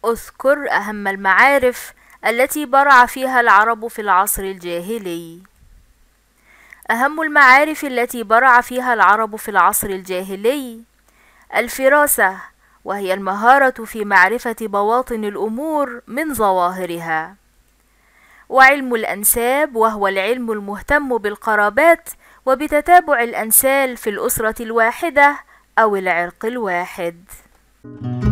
اذكر أهم المعارف التي برع فيها العرب في العصر الجاهلي. أهم المعارف التي برع فيها العرب في العصر الجاهلي: الفراسة، وهي المهارة في معرفة بواطن الأمور من ظواهرها. وعلم الأنساب، وهو العلم المهتم بالقرابات وبتتابع الأنسال في الأسرة الواحدة أو العرق الواحد.